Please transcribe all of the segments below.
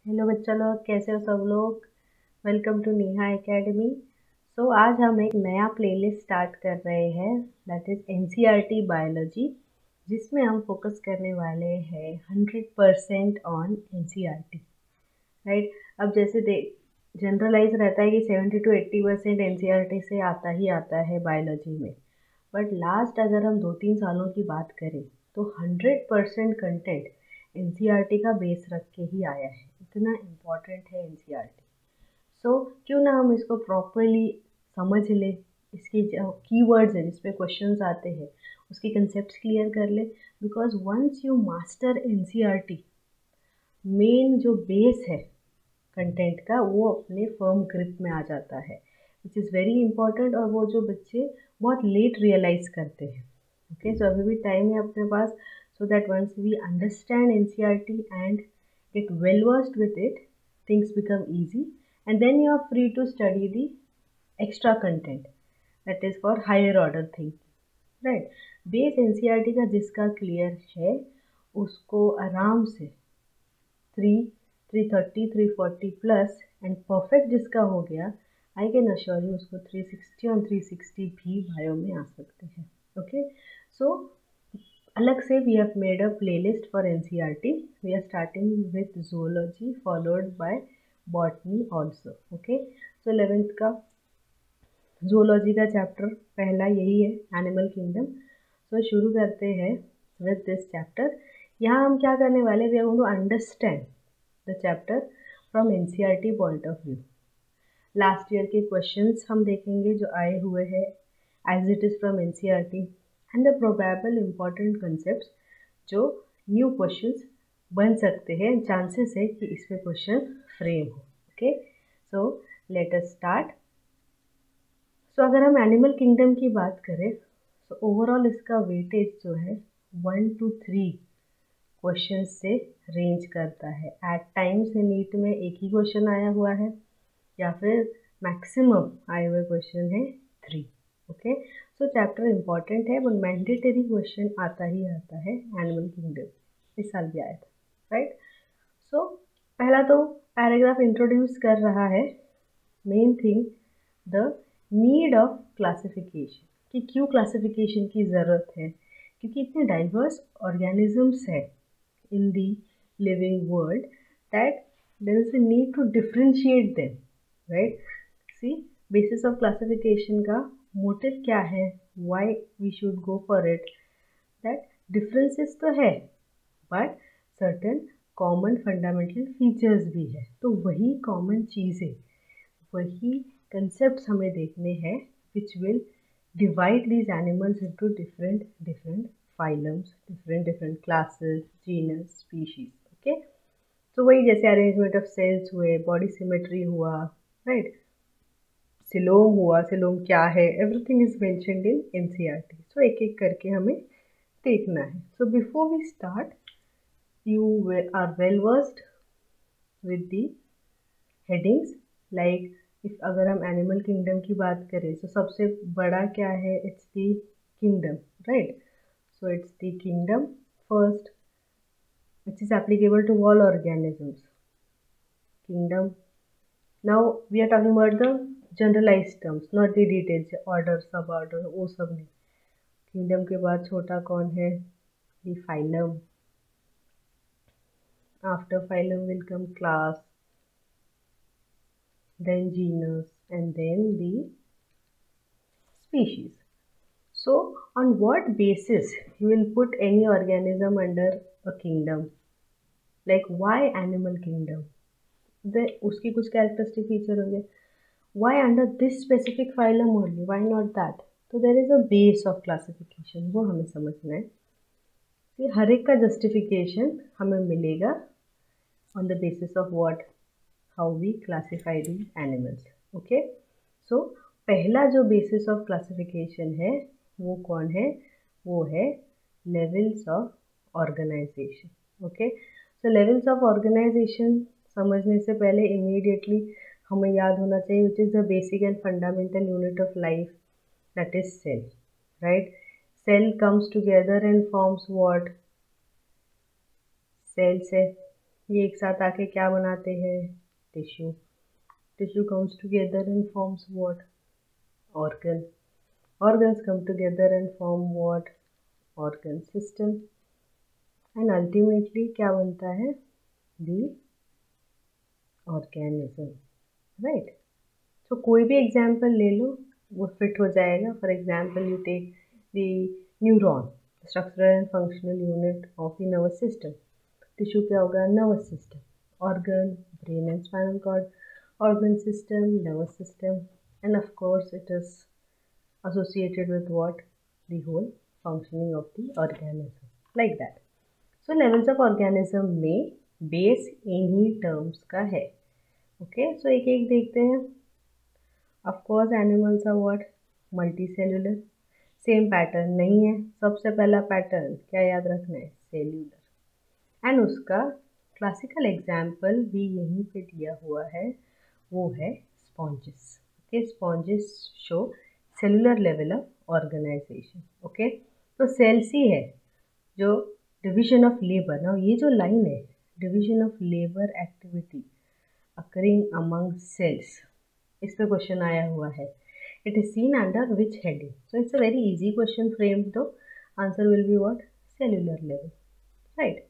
Hello बच्चा लोग, कैसे हो सब लोग। Welcome to Neha academy. आज हम एक नया प्लेलिस्ट स्टार्ट कर रहे हैं, दैट इज़ एनसीईआरटी बायोलॉजी, जिसमें हम फोकस करने वाले हैं 100% ऑन एनसीईआरटी। राइट। अब जैसे जनरलाइज रहता है कि 70 to 80% एनसीईआरटी से आता ही आता है बायोलॉजी में, बट लास्ट अगर हम 2-3 सालों की बात करें तो 100% कंटेंट एनसीईआरटी का बेस रख के ही आया है। इतना इम्पॉर्टेंट है एनसीईआरटी। क्यों ना हम इसको प्रॉपरली समझ लें, इसकी जो कीवर्ड्स हैं जिस पे क्वेश्चंस आते हैं उसके कंसेप्ट्स क्लियर कर ले। Because once you master NCERT, main जो बेस है कंटेंट का वो अपने फर्म ग्रिप में आ जाता है, विच इज़ वेरी इंपॉर्टेंट। और वो जो बच्चे बहुत लेट रियलाइज करते हैं। ओके, सो अभी भी टाइम है अपने पास, so that once we understand NCERT and get well versed with it, things become easy, and then you are free to study the extra content that is for higher order thinking, right? Base NCERT का जिसका clear है उसको आराम से 330 340 plus, and perfect जिसका हो गया, I can assure you उसको 360 और 360 भी बायो में आ सकते हैं। ओके, सो अलग से we have made a playlist for NCERT. We are starting with zoology followed by botany also. Okay, so 11th का zoology का चैप्टर पहला यही है, एनिमल किंगडम। सो शुरू करते हैं with this chapter. यहाँ हम क्या करने वाले, we are going to understand the chapter from NCERT point of view. Last year के क्वेश्चंस हम देखेंगे जो आए हुए हैं as it is from NCERT, and the probable important concepts जो न्यू क्वेश्चंस बन सकते हैं, चांसेस है कि इस पे क्वेश्चन फ्रेम हो। Okay, so let us start. So अगर हम एनिमल किंगडम की बात करें तो ओवरऑल इसका वेटेज जो है 1 to 3 क्वेश्चन से रेंज करता है। एट टाइम्स नीट में एक ही क्वेश्चन आया हुआ है, या फिर मैक्सिमम आए हुए क्वेश्चन है 3। ओके, सो चैप्टर इम्पॉर्टेंट है, बट मैंडेटरी क्वेश्चन आता ही आता है एनिमल किंगडम, इस साल भी आया था। राइट, सो पहला तो पैराग्राफ इंट्रोड्यूस कर रहा है main thing, the need of classification, कि क्यों क्लासिफिकेशन की ज़रूरत है, क्योंकि इतने डाइवर्स ऑर्गेनिजम्स है in the living world that there is a need to differentiate them. Right, see basis of classification का मोटिव क्या है, why we should go for it, that differences तो है but certain common fundamental features भी है। तो वही common चीज़ें, वही कंसेप्ट हमें देखने हैं which will divide these animals into different different phylums, different different classes, genus, species. Okay, तो वही जैसे अरेंजमेंट ऑफ सेल्स हुए, बॉडी सिमेट्री हुआ, राइट, सिलोम हुआ, सिलोम क्या है, everything is mentioned in NCERT. So एक एक करके हमें देखना है। So before we start, you are well versed with the headings, like if अगर हम एनिमल किंगडम की बात करें तो सबसे बड़ा क्या है, it's the kingdom, right. So it's the kingdom first which is applicable to all organisms. Kingdom. Now we are talking about the generalized terms, not the details, order, suborder, वो सब नहीं। किंगडम के बाद छोटा कौन है, the phylum. After phylum will come class, then genus, and then the species. So on what basis you will put any organism under a kingdom? Like why animal kingdom? उसकी कुछ कैरेक्टरिस्टिक फीचर होंगे। Why under this specific phylum only? Why not that? तो there is a base of classification, वो हमें समझना है। फिर हर एक का जस्टिफिकेशन हमें मिलेगा on the basis of what, how we classify the animals. Okay, so पहला जो basis of classification है वो कौन है, वो है levels of organization. Okay, so levels of organization समझने से पहले immediately हमें याद होना चाहिए which is the basic and fundamental unit of life, that is cell. Right, cell comes together and forms what, cell से ये एक साथ आके क्या बनाते हैं? Tissue. Tissue comes together and forms what? Organ. Organs come together and form what? Organ system. And ultimately क्या बनता है? The organism. Right? तो कोई भी एग्जाम्पल ले लो, वो फिट हो जाएगा. For example you take the neuron, structural and functional unit of the nervous system. Tissue क्या होगा? Nervous system. Organ, brain and spinal cord. Organ system, nervous system, and of course it is associated with what? The whole functioning of the organism. Like that. So levels of organism में base इन्हीं terms का है. Okay, so एक एक देखते हैं. Of course animals are what? Multicellular. Same pattern नहीं है. सबसे पहला पैटर्न क्या याद रखना है? सेल्यूलर. एंड उसका क्लासिकल एग्जाम्पल भी यहीं पे दिया हुआ है, वो है sponges. Okay, sponges show cellular level of organisation. Okay, तो सेल्स ही है जो डिवीजन ऑफ लेबर. ना ये जो लाइन है, division of labour activity occurring among cells, इस पे क्वेश्चन आया हुआ है. It is seen under which heading? So it's a very easy question frame. तो answer will be what? Cellular level. Right.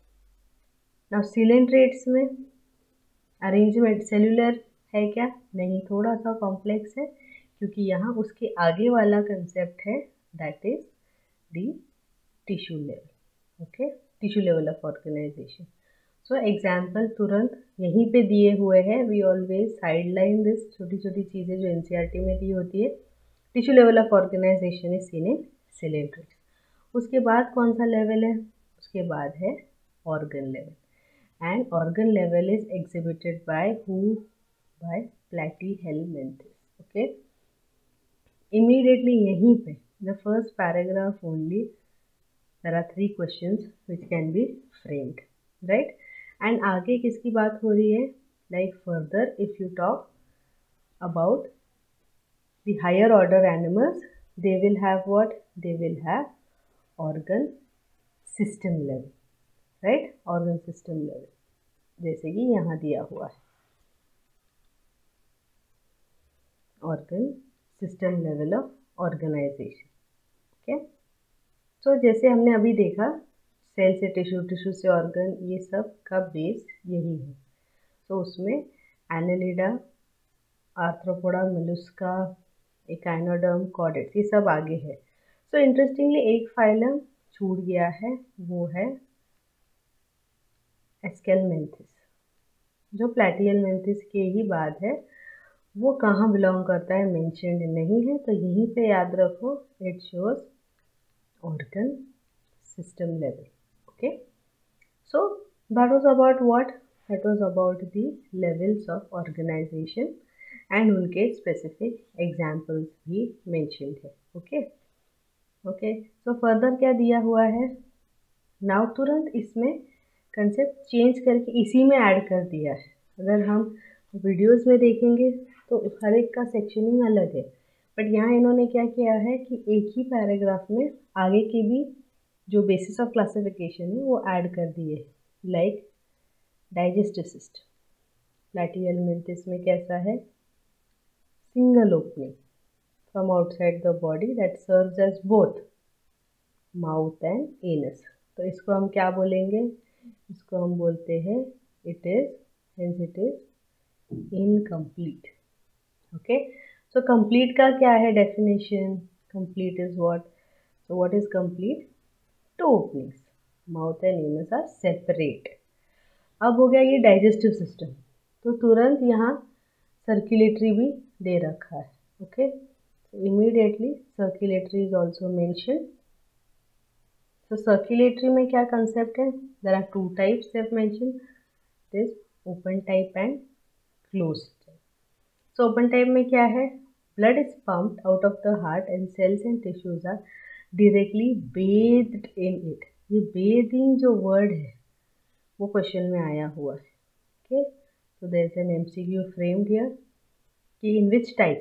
Now coelenterates में arrangement cellular है क्या? नहीं, थोड़ा सा कॉम्प्लेक्स है, क्योंकि यहाँ उसके आगे वाला कंसेप्ट है, that is the tissue level. Okay, tissue level of organization. So example तुरंत यहीं पे दिए हुए हैं. वी ऑलवेज साइडलाइन दिस, छोटी छोटी चीज़ें जो एनसीईआरटी में दी होती है. Tissue level of organization is seen in coelenterates. उसके बाद कौन सा लेवल है? उसके बाद है organ level. And organ level is exhibited by who? By platyhelminthes. Okay. Immediately यहीं पे the first paragraph only there are 3 questions which can be framed, right? And आगे किसकी बात हो रही है? Like further if you talk about the higher order animals, they will have what? They will have organ system level, right? Organ system level. जैसे कि यहाँ दिया हुआ है, organ system level of organisation. Okay, तो जैसे हमने अभी देखा, सेल से टिश्यू, टिश्यू से ऑर्गन, ये सब का बेस यही है. तो उसमें annelida, arthropoda, mollusca, echinoderm, chordates, ये सब आगे है. सो इंटरेस्टिंगली एक फाइलम छूट गया है, वो है एस्केलमेंथिस, जो प्लैटिहेलमिंथिस के ही बाद है. वो कहाँ बिलोंग करता है मेंशन्ड नहीं है, तो यहीं पे याद रखो, it shows organ system level. Okay, so that was about what? That was about the levels of organization and उनके स्पेसिफिक एग्जाम्पल्स भी मेंशन्ड है. ओके ओके, सो फर्दर क्या दिया हुआ है? नाउ तुरंत इसमें कंसेप्ट चेंज करके इसी में ऐड कर दिया है. अगर हम वीडियोस में देखेंगे तो हर एक का सेक्शनिंग अलग है, बट यहाँ इन्होंने क्या किया है कि एक ही पैराग्राफ में आगे की भी जो बेसिस ऑफ क्लासिफिकेशन है वो ऐड कर दिए. लाइक डाइजेस्टिव सिस्टम, प्लैटिहेलमिंथिस में कैसा है? Single opening from outside the body that serves as both mouth and anus. तो इसको हम क्या बोलेंगे? इसको हम बोलते हैं it is incomplete. Okay, so complete का क्या है definition? Complete is what? So what is complete? 2 openings, mouth and anus are separate. अब हो गया ये डाइजेस्टिव सिस्टम, तो तुरंत यहाँ सर्कुलेटरी भी दे रखा है. Okay, immediately circulatory is also mention. तो सर्कुलेटरी में क्या कंसेप्ट है? There are 2 types they have mention, this open type and closed type. So open type में क्या है? Blood is pumped out of the heart and cells and tissues are directly based in it. ये bathing जो word है वो question में आया हुआ है. Okay, so there is an MCQ framed here कि in which type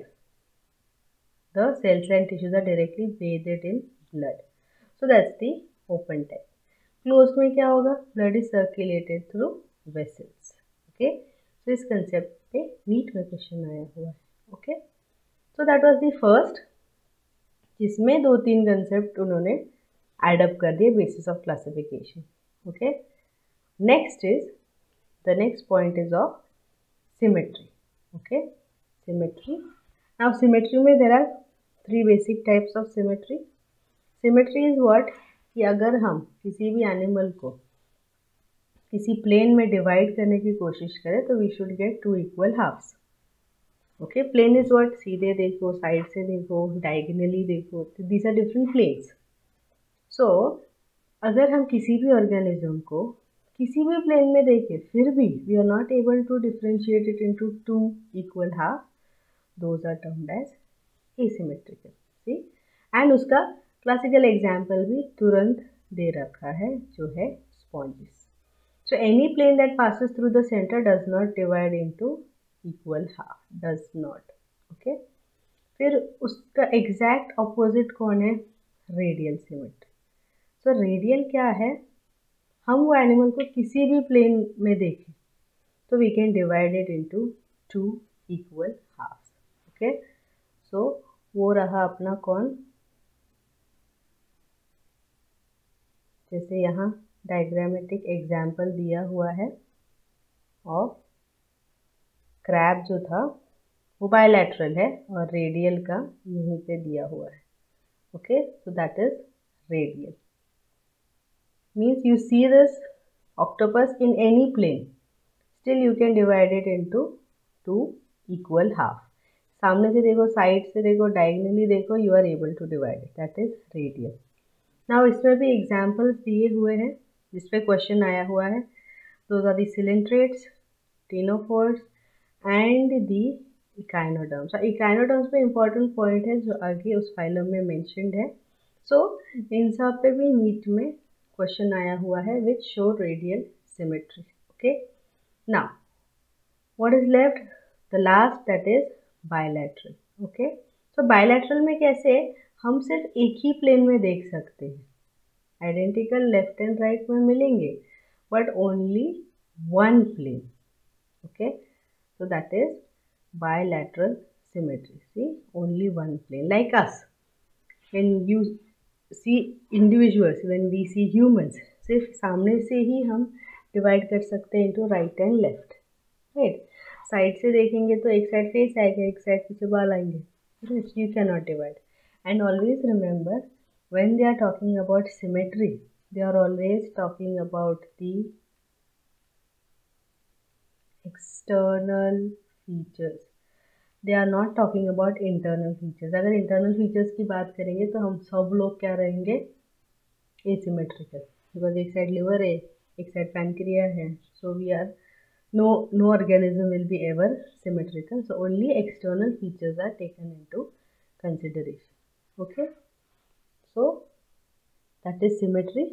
the cells and tissues are directly bathed in blood. So that's the open type. Closed में क्या होगा? Blood is circulated through vessels. Okay, तो इस concept पे NEET में question आया हुआ है। Okay, so that was the first, जिसमें 2-3 कंसेप्ट उन्होंने एडअप कर दिए basis of classification. Okay, next is the next point is of symmetry. Okay, symmetry. Now symmetry में there are 3 basic types of symmetry. Symmetry is what, कि अगर हम किसी भी एनिमल को किसी प्लेन में डिवाइड करने की कोशिश करें तो we should get 2 equal halves. Okay, plane is what, सीधे देखो, साइड से देखो, डायगोनली देखो, these are different planes. So अगर हम किसी भी ऑर्गेनिज्म को किसी भी प्लेन में देखें फिर भी we are not able to differentiate it into 2 equal half, those are termed as asymmetrical. See, and उसका क्लासिकल एग्जाम्पल भी तुरंत दे रखा है, जो है sponges. So any plane that passes through the center does not divide into equal half, does not. Okay, फिर उसका एग्जैक्ट ऑपोजिट कौन है, रेडियल सिमेट्री। सो रेडियल क्या है, हम वो एनिमल को किसी भी प्लेन में देखें तो we can divide it into 2 equal halves. Okay, so वो रहा अपना कौन, जैसे यहाँ डायग्रामेटिक एग्जाम्पल दिया हुआ है ऑफ क्रैब, जो था वो बायलैटरल है और रेडियल का यहीं पे दिया हुआ है। Okay, so that is radial, means you see this octopus in any plane, still you can divide it into 2 equal half. सामने से देखो, साइड से देखो, डायगोनली देखो, you are able to divide it, that is radial. Now इसमें भी examples दिए हुए हैं जिसपे क्वेश्चन आया हुआ है। Those are the coelenterates, ctenophores and the echinoderms. Echinoderms में इंपॉर्टेंट पॉइंट है जो आगे उस फाइलम में मेंशन्ड है। सो इन सब पे भी नीट में क्वेश्चन आया हुआ है which show radial symmetry. Okay, now what is left, the last, that is bilateral. Okay, so bilateral में कैसे हम सिर्फ एक ही प्लेन में देख सकते हैं, आइडेंटिकल लेफ्ट एंड राइट में मिलेंगे but only one plane. Okay, so that is bilateral symmetry. See, only one plane, like us, when you see individuals, when we see humans, सिर्फ सामने से ही हम डिवाइड कर सकते हैं into right and left, right. Side से देखेंगे तो एक साइड फेस आएगा, एक साइड पीछे बाल आएंगे, you can not divide. And always remember, when they are talking about symmetry, they are always talking about the external features, they are not talking about internal features। अगर internal features की बात करेंगे तो हम सब लोग क्या रहेंगे, asymmetrical, because एक साइड liver है, एक साइड pancreas है, so we are no organism will be ever symmetrical, so only external features are taken into consideration. Okay, so that is symmetry.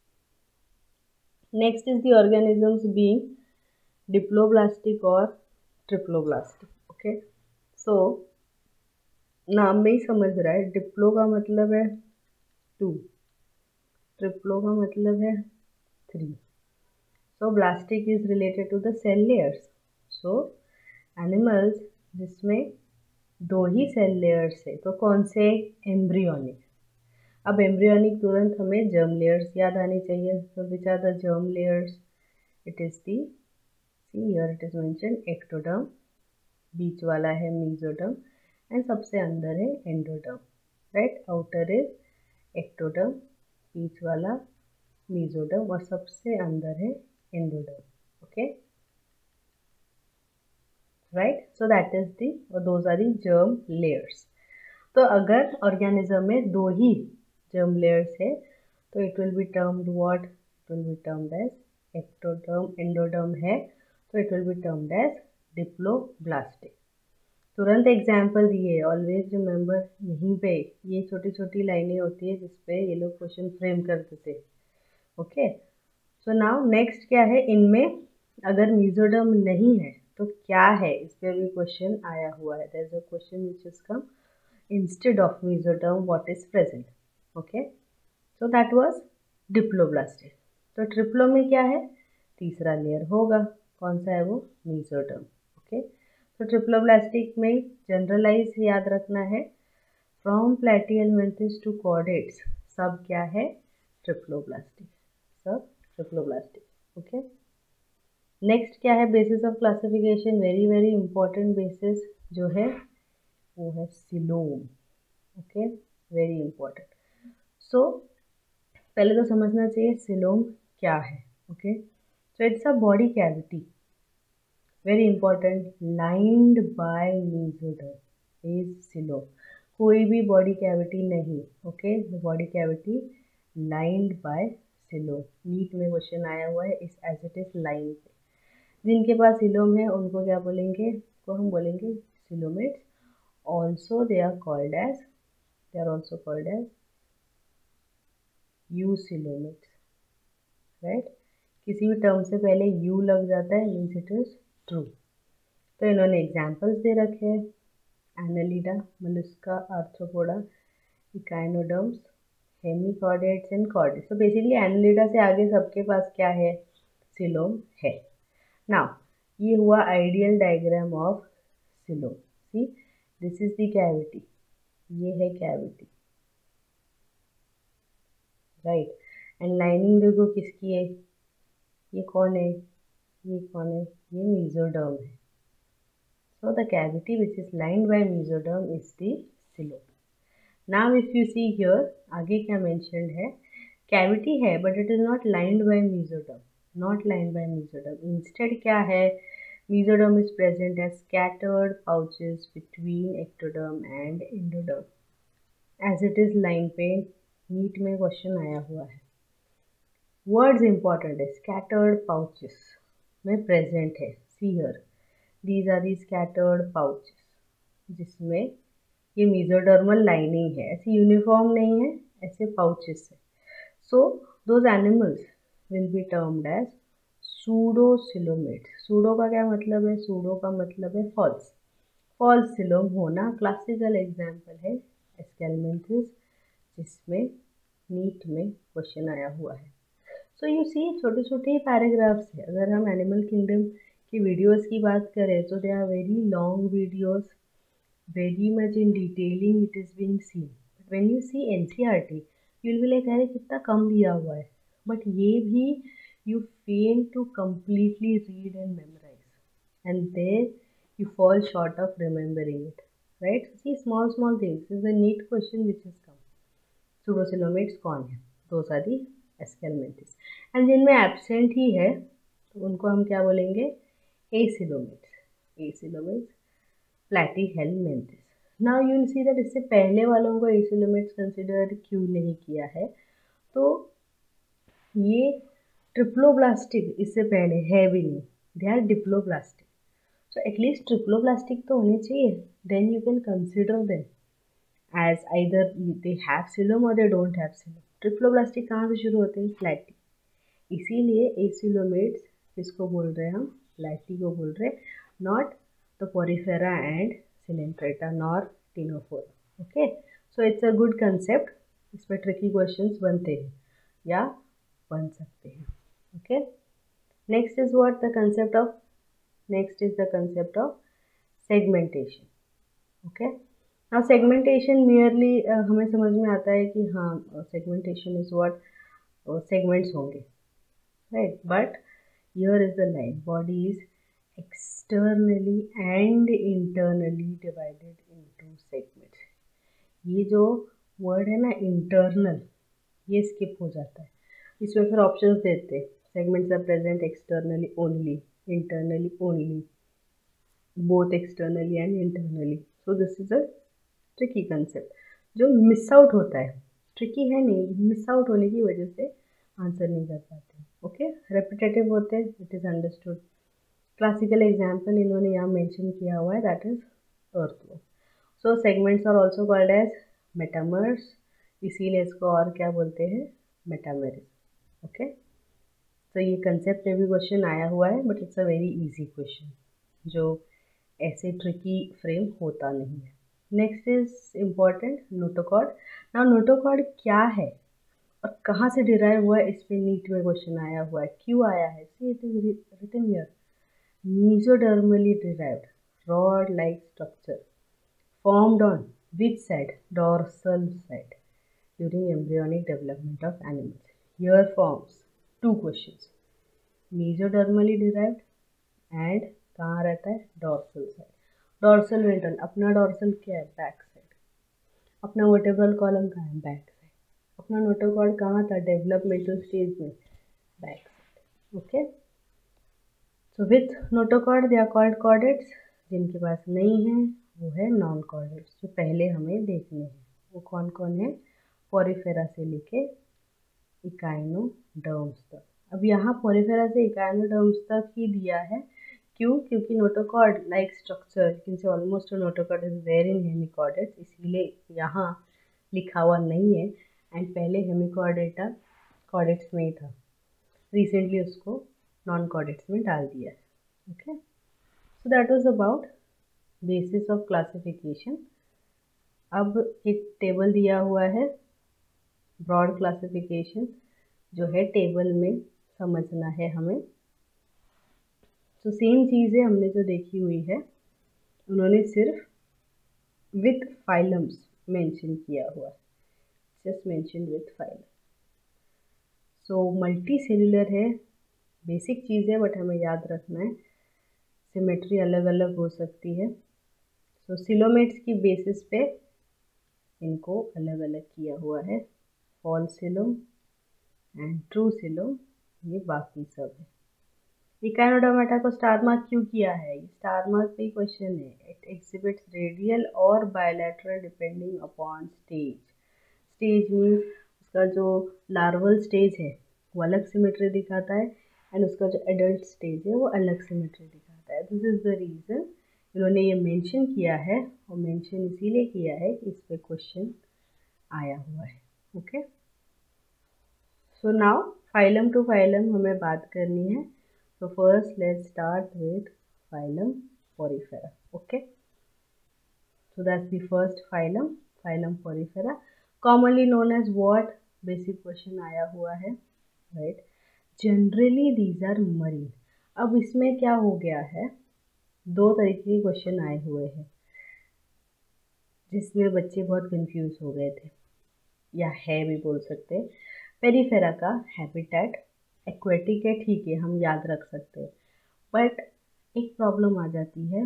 Next is the organisms being diploblastic और triploblastic. Okay, so नाम में ही समझ रहा है, Diplo का मतलब है 2, ट्रिप्लो का मतलब है 3। So blastic is related to the cell layers. सो एनिमल्स जिसमें 2 ही सेल लेयर्स है तो कौन से, एम्ब्रियोनिक। अब एम्ब्रियोनिक तुरंत हमें जर्म लेयर्स याद आनी चाहिए। तो which are the germ layers, it is the, here it is mentioned ectoderm, बीच वाला है mesoderm एंड सबसे अंदर है endoderm, right. Outer is ectoderm, बीच वाला mesoderm और सबसे अंदर है endoderm। Okay, right, so that is the, those are the germ layers। तो अगर ऑर्गेनिज्म में 2 ही germ layers है तो it will be termed what, it will be termed as ectoderm, endoderm है तो it will be termed as diploblastic. तुरंत example दिए, always remember, यहीं पे ये छोटी छोटी लाइनें होती है जिसपे ये लोग क्वेश्चन फ्रेम करते थे। ओके, सो नाउ नेक्स्ट क्या है, इनमें अगर मेसोडर्म नहीं है तो क्या है, इस पर भी क्वेश्चन आया हुआ है। There is a question which is come instead of mesoderm what is present. Okay, so that was diploblastic. तो ट्रिप्लो में क्या है, तीसरा लेयर होगा, कौन सा है वो, मेसोडर्म। ओके, तो ट्रिप्लोब्लास्टिक में जनरलाइज याद रखना है, फ्रॉम प्लैटिहेलमिन्थेस टू कॉर्डेट्स सब क्या है, ट्रिप्लोब्लास्टिक, सब ट्रिप्लोब्लास्टिक। ओके, नेक्स्ट क्या है, basis of classification, very very important basis जो है वो है coelom. Okay, very important. So पहले तो समझना चाहिए सिलोम क्या है। Okay, so it's a body cavity, very important, lined by mesoderm is coelom. कोई भी बॉडी कैविटी नहीं, okay, body cavity lined by coelom. NEET में क्वेश्चन आया हुआ है इस एज इट इज लाइन पे। जिनके पास सिलोम है उनको क्या बोलेंगे, तो हम बोलेंगे coelomates. Also they are called as, they are also called as eucoelomates, right. किसी भी टर्म से पहले यू लग जाता है मीन्स इट इज ट्रू। तो इन्होंने एग्जाम्पल्स दे रखे हैं, Annelida, Mollusca, Arthropoda, echinoderms, hemichordates and chordates. तो बेसिकली एनालिडा से आगे सबके पास क्या है, सिलोम है। नाउ ये हुआ ideal diagram of coelom. See this is the cavity, ये है कैविटी, राइट। एंड लाइनिंग देखो किसकी है, ये कौन है, ये कौन है, ये मेसोडर्म है। So the cavity which is lined by mesoderm is the coelom. Now if you see here, आगे क्या मेंशन्ड है, कैविटी है but it is not lined by mesoderm, not lined by mesoderm. Instead क्या है, mesoderm is present as scattered pouches between ectoderm and endoderm, as it is line पे NEET में question आया हुआ है। वर्ड्स इंपॉर्टेंट है, scattered pouches में present है। See here, these are the scattered pouches, जिसमें ये मेसोडर्मल लाइनिंग है, ऐसी यूनिफॉर्म नहीं है, ऐसे पाउचेस है। So those animals will be termed as pseudocoelomates. Pseudo का क्या मतलब है, सूडो का मतलब है फॉल्स, फॉल्स सिलोम होना। क्लासिकल एग्जाम्पल है एस्केलमेंथिस, जिसमें नीट में क्वेश्चन आया हुआ है। सो यू सी छोटे छोटे ही पैराग्राफ्स है। अगर हम एनिमल किंगडम की वीडियोस की बात करें तो they are very long videos, very much in detailing it is being seen. But when you see NCERT you will be like अरे कितना कम दिया हुआ है, बट ये भी you fail to completely read and memorize, and there you fall short of remembering it, right? See, small things. This is a neat question which has come. Pseudocoelomates कौन है, दो सारी एस्केलमेंथिस। एंड जिनमें absent ही है तो उनको हम क्या बोलेंगे, acoelomates, acoelomates, Platyhelminthes. Now you will see that इससे पहले वालों को एसिलोमेट्स कंसिडर क्यों नहीं किया है, तो ये ट्रिप्लोब्लास्टिक इससे पहले है भी नहीं, they are diploblastic. So at least triploblastic तो होने चाहिए, then you can consider them as either they have xylem or they don't have xylem. Triploblastic कहाँ से शुरू होते हैं, फ्लैटी। इसीलिए एसिलोमेट्स किसको बोल रहे हैं हम, फ्लैटी को बोल रहे हैं, not the Porifera and Coelenterata nor Ctenophora. Okay, so it's a good concept, इस पर ट्रिकी क्वेश्चंस बनते हैं या बन सकते हैं। Okay, next is what the concept of, next is the concept of segmentation. Okay, now segmentation merely हमें समझ में आता है कि हाँ सेगमेंटेशन इज व्हाट, सेगमेंट्स होंगे, right. But here is the line, body is externally and internally divided into segments. ये जो वर्ड है ना इंटरनल, ये स्किप हो जाता है, इसमें फिर ऑप्शंस देते हैं, segments are present externally only, internally only, both externally and internally. So this is a tricky concept जो मिस आउट होता है, ट्रिकी है नहीं, मिस आउट होने की वजह से आंसर नहीं कर पाते। ओके, रेपिटेटिव होते हैं, it is understood. Classical example इन्होंने यहाँ मेंशन किया हुआ है, that is earthworm. So segments are also called as metamers, इसीलिए इसको और क्या बोलते हैं, मेटामेरिज्म। ओके, तो ये कंसेप्ट में भी क्वेश्चन आया हुआ है, but it's a very easy question जो ऐसे ट्रिकी फ्रेम होता नहीं है। Next is important, notochord. Now notochord क्या है, और कहाँ से डिराइव हुआ है इस पे नीट में क्वेश्चन आया हुआ है, क्यों आया है, see it is written here, mesodermally derived rod like structure formed on which side, dorsal side, during embryonic development of animals. Here forms two questions, mesodermally derived and कहाँ रहता है, डॉर्सल साइड, डॉर्सल वेंट्रल, अपना dorsal क्या है, back side, अपना vertebral column कहाँ है, back side, अपना नोटोकॉर्ड कहाँ था, डेवलपमेंटल स्टेज में, back side, okay. So with notochord they are called chordates, जिनके पास नहीं है वो है नॉन कॉर्डेट्स, जो पहले हमें देखने हैं वो कौन कौन है, पोरिफेरा से लेके इकाइनोडर्म्स तक। अब यहाँ पोरिफेरा से इकाइनोडर्म्स तक ही दिया है, क्यों, क्योंकि notochord like structure can say almost notochord is there in hemichordates, इसलिए यहाँ लिखा हुआ नहीं है, एंड पहले हेमिकॉर्डेटा कॉर्डेट्स में ही था, रिसेंटली उसको नॉन कॉर्डेट्स में डाल दिया है, okay. So that was about basis of classification. अब एक टेबल दिया हुआ है, ब्रॉड क्लासिफिकेशन जो है टेबल में समझना है हमें। तो सेम चीज़ें हमने जो देखी हुई है, उन्होंने सिर्फ विथ फाइलम्स मेंशन किया हुआ है, just mention with phylum. So multicellular है, बेसिक चीज़ है, बट हमें याद रखना है सिमेट्री अलग अलग हो सकती है। सो सिलोमेट्स की बेसिस पे इनको अलग अलग किया हुआ है, false coelom and true coelom, ये बाकी सब है। इकाइनोडर्मेटा को स्टार मार्क क्यों किया है, स्टार मार्क पे क्वेश्चन है, इट एग्जिबिट्स रेडियल और bilateral depending upon stage, stage means उसका जो लार्वल स्टेज है वो अलग सिमेट्री दिखाता है, एंड उसका जो एडल्ट स्टेज है वो अलग सिमेट्री दिखाता है। दिस इज द रीज़न इन्होंने ये मेंशन किया है, और मेंशन इसीलिए किया है कि इस पे क्वेश्चन आया हुआ है, okay. So now phylum to phylum हमें बात करनी है। So first let's start with phylum Porifera, okay. So that's the first phylum, phylum Porifera, commonly known as what, basic question आया हुआ है, right. Generally these are marine। अब इसमें क्या हो गया है, दो तरीके के क्वेश्चन आए हुए हैं जिसमें बच्चे बहुत कंफ्यूज हो गए थे, या है भी बोल सकते हैं। पेरिफेरा का हैबिटेट एक्वेटिक है, ठीक है, हम याद रख सकते हैं, बट एक प्रॉब्लम आ जाती है,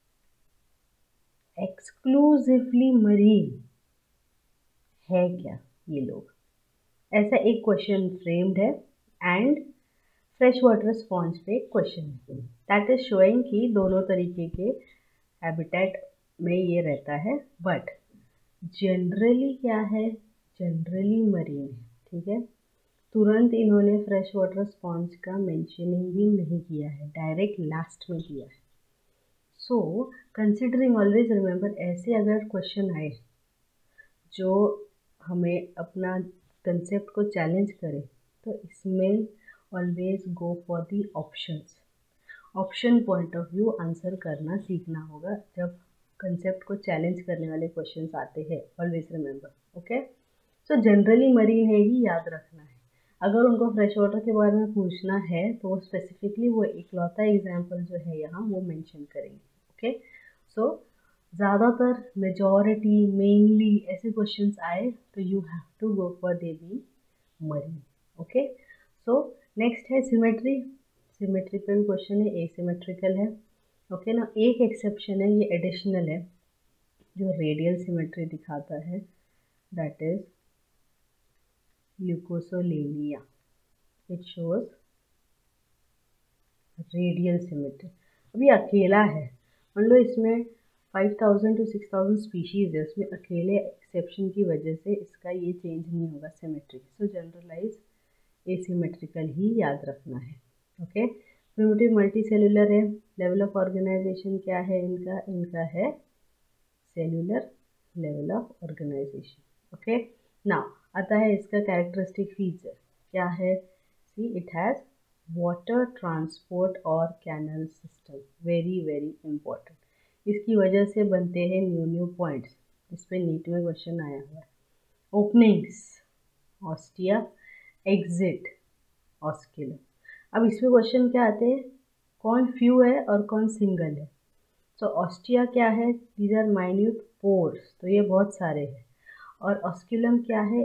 एक्सक्लूसिवली मरीन है क्या ये लोग, ऐसा एक क्वेश्चन फ्रेम्ड है, एंड फ्रेश वाटर स्पॉन्ज पे क्वेश्चन है, दैट इज शोइंग कि दोनों तरीके के हैबिटेट में ये रहता है, बट जनरली क्या है, जनरली मरीन है, ठीक है। तुरंत इन्होंने फ्रेश वाटर स्पॉन्ज का मेंशनिंग भी नहीं किया है, डायरेक्ट लास्ट में किया है। सो कंसिडरिंग, ऑलवेज रिमेंबर, ऐसे अगर क्वेश्चन आए जो हमें अपना कंसेप्ट को चैलेंज करे, तो इसमें always go for the options, option point of view answer करना सीखना होगा जब कंसेप्ट को चैलेंज करने वाले क्वेश्चंस आते हैं, always remember, okay. So generally marine है ही याद रखना है। अगर उनको फ्रेश वाटर के बारे में पूछना है तो वो स्पेसिफिकली वो इकलौता एग्जाम्पल जो है यहाँ वो मेंशन करेंगे, ओके। सो ज़्यादातर मेजॉरिटी मेनली ऐसे क्वेश्चंस आए तो you have to go for they be marine, okay. So next है सिमेट्री, सिमेट्री पे भी क्वेश्चन है, एसिमेट्रिकल है, ओके ना। एक एक्सेप्शन है, ये एडिशनल है, जो रेडियल सिमेट्री दिखाता है, that is Leucosolenia, it shows radial symmetry. अभी अकेला है, मान लो इसमें 5000 to 6000 स्पीशीज़ है, उसमें अकेले एक्सेप्शन की वजह से इसका ये चेंज नहीं होगा सिमेट्री। सो जनरलाइज एसिमेट्रिकल ही याद रखना है, ओके। प्रिमिटिव मल्टी सेलुलर है, लेवल ऑफ ऑर्गेनाइजेशन क्या है इनका, इनका है cellular level of organisation, okay. Now आता है इसका कैरेक्टरिस्टिक फीचर क्या है, see it has water transport और canal system, very very important, इसकी वजह से बनते हैं न्यू न्यू पॉइंट्स, इस पर नीट में क्वेश्चन आया हुआ है। Openings, ostia, exit, osculum. अब इसमें क्वेश्चन क्या आते हैं, कौन फ्यू है और कौन सिंगल है। सो ऑस्टिया क्या है, दीज आर माइन्यूट पोर्स, तो ये बहुत सारे हैं। और ऑस्किलम क्या है,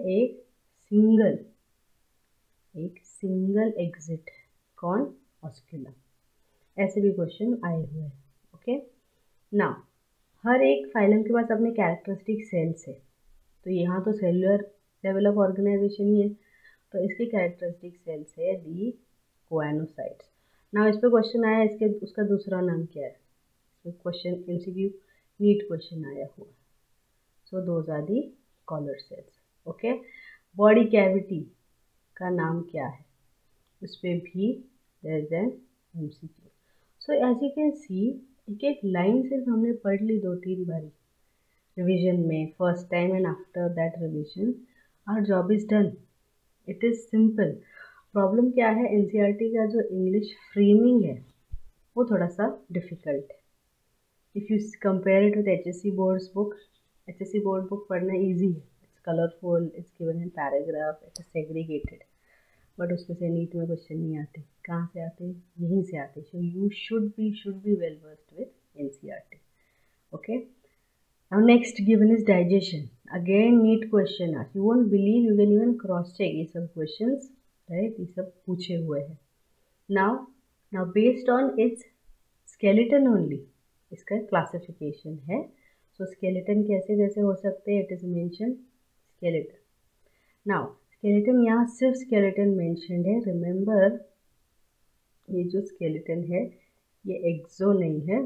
एक सिंगल एग्जिट है। कौन, ऑस्किलम। ऐसे भी क्वेश्चन आए हुए हैं। ओके, नाउ हर एक फाइलम के पास अपने कैरेक्टरिस्टिक सेल्स है, तो यहाँ तो सेलुलर लेवल ऑफ ऑर्गेनाइजेशन ही है, तो इसके कैरेक्टरिस्टिक सेल्स है दी कोएनोसाइट्स। नाउ इस पे क्वेश्चन आया, इसके उसका दूसरा नाम क्या है, तो क्वेश्चन एमसीक्यू नीट क्वेश्चन आया हुआ। So those are the collar cells. Okay, body cavity का नाम क्या है, उस पर भी there is an MCQ. So as you can see, एक एक लाइन सिर्फ हमने पढ़ ली 2-3 बारी रिवीजन में, first time and after that revision our job is done. It is simple. Problem क्या है, एनसीईआरटी का जो इंग्लिश फ्रेमिंग है वो थोड़ा सा डिफ़िकल्ट है। If you compare it with HSC boards book, HSC board book पढ़ना ईजी है, it's colourful, it's given in paragraph, it is segregated. But उसमें से नीट में क्वेश्चन नहीं आते, कहाँ से आते, यहीं से आते। So you should be well versed with NCERT. Okay, now next given is digestion. Again neat question asked. You won't believe, you can even cross check ये सब questions, right, ये सब पूछे हुए हैं। now based on its skeleton only इसका classification है। so skeleton कैसे कैसे हो सकते हैं, it is mentioned skeleton. now skeleton, यहाँ सिर्फ skeleton mentioned है। remember ये जो skeleton है ये exo नहीं है,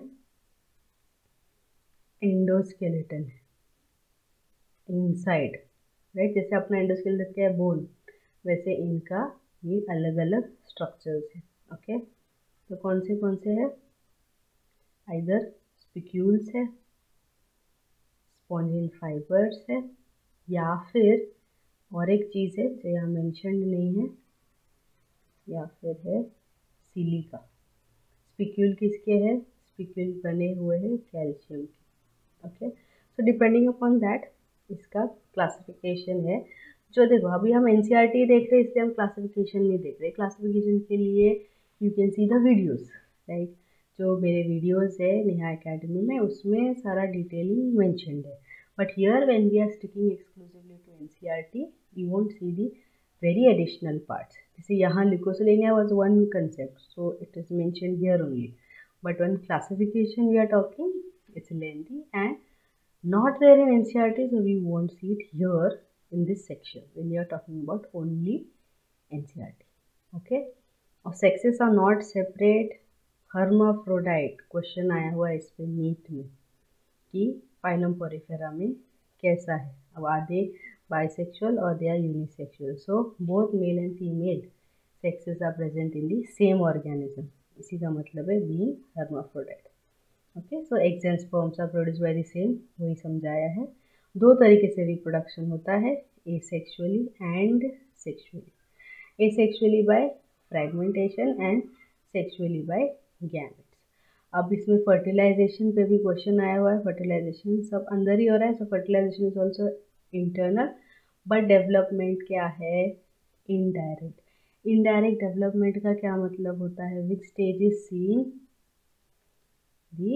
एंडोस्केलेटन है, इनसाइड, राइट। जैसे अपना एंडोस्केलेटन क्या है, बोन, वैसे इनका ये अलग अलग स्ट्रक्चर्स है। ओके, तो कौन से है, आइदर स्पिक्यूल्स है, स्पॉन्जिल फाइबर्स है, या फिर और एक चीज़ है जो यहाँ मेंशन्ड नहीं है, या फिर है सिलिका। स्पिक्यूल किसके है, स्पिक्यूल बने हुए हैं कैल्शियम के। Okay, so depending upon that इसका क्लासिफिकेशन है। जो देखो अभी हम एनसीईआरटी देख रहे हैं इसलिए हम क्लासिफिकेशन नहीं देख रहे। क्लासिफिकेशन के लिए you can see the videos, right. जो मेरे वीडियोस है नेहा एकेडमी में, उसमें सारा डिटेलिंग मेंशन्ड है। But here when we are sticking exclusively to NCERT, you won't see the very additional parts. जैसे यहाँ Leucosolenia was one concept, so it is mentioned here only. But when classification we are talking, it's lengthy and not there in NCERT, so we won't see it here in this section when we are talking about only NCERT. Okay, और sexes are not separate, hermaphrodite question आया हुआ है इस पे NEET में कि phylum Porifera में कैसा है। अब आधे बाइसेक्सुअल और they are unisexual, so both male and female sexes are present in the same organism. इसी का मतलब है being hermaphrodite। Okay, so eggs and sperms are produce by the same, वही समझाया है। दो तरीके से रिप्रोडक्शन होता है, asexually and sexually. Asexually by fragmentation and sexually by gametes. अब इसमें फर्टिलाइजेशन पे भी क्वेश्चन आया हुआ है। फर्टिलाइजेशन सब अंदर ही हो रहा है, so fertilisation is also internal, but development क्या है, इनडायरेक्ट। इनडायरेक्ट डेवलपमेंट का क्या मतलब होता है, which stage is seen, the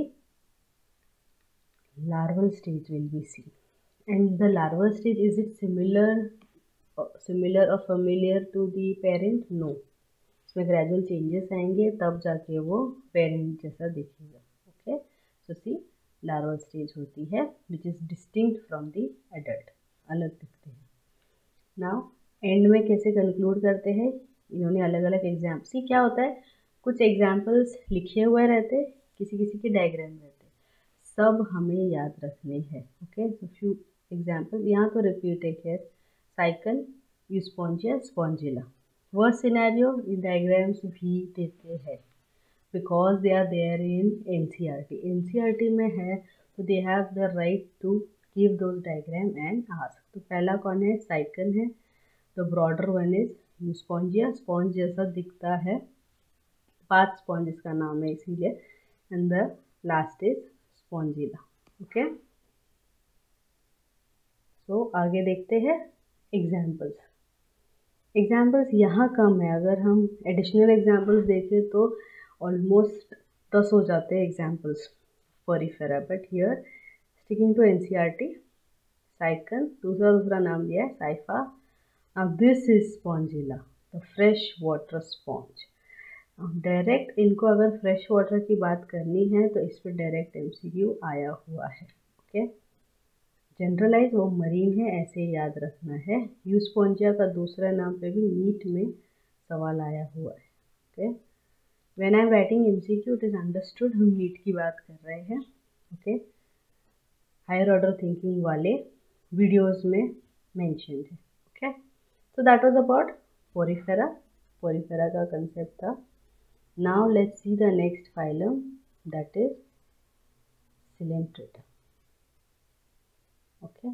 larval stage will be seen. And the larval stage, is it similar or familiar to the parent? No, इसमें gradual changes आएंगे तब जाके वो पेरेंट जैसा दिखेगा। Okay, so see larval stage होती है which is distinct from the adult, अलग दिखते हैं। नाउ एंड में कैसे कंक्लूड करते हैं, इन्होंने अलग अलग एग्जाम्पल, सी क्या होता है, कुछ एग्जाम्पल्स लिखे हुए रहते, किसी किसी के डायग्राम रहते, सब हमें याद रखने हैं। ओके, सो फ्यू एग्जाम्पल यहाँ तो रिपीटेड है, साइकिल, यूस्पोंजिया, स्पॉन्जिला। वह सिनेरियो इन डायग्राम्स भी देते हैं because they are there in NCERT. NCERT में है तो they have the right to give those diagram and ask. तो पहला कौन है, साइकिल है, तो broader one is Euspongia, sponge जैसा दिखता है, पाथ स्पॉन्ज इसका नाम है इसीलिए, and the last is Spongilla. Okay, so आगे देखते हैं एग्जाम्पल्स। एग्जाम्पल्स यहाँ कम है, अगर हम एडिशनल एग्जाम्पल्स देखें तो ऑलमोस्ट 10 हो जाते हैं examples Porifera, but here sticking to NCERT, Sycon, दूसरा नाम दिया है साइफा। अब this is Spongilla, the fresh water sponge. Direct इनको अगर फ्रेश वाटर की बात करनी है तो इस पर डायरेक्ट एमसीक्यू आया हुआ है। ओके, जनरलाइज वो मरीन है, ऐसे याद रखना है। यूस्पोंजिया का दूसरा नाम पे भी नीट में सवाल आया हुआ है। Okay, when I am writing MCQ it is understood हम नीट की बात कर रहे हैं। ओके, हायर ऑर्डर थिंकिंग वाले वीडियोस में मेंशन है। Okay, so that was about porifera का कंसेप्ट था। now let's see the next phylum, that is Coelenterata। okay,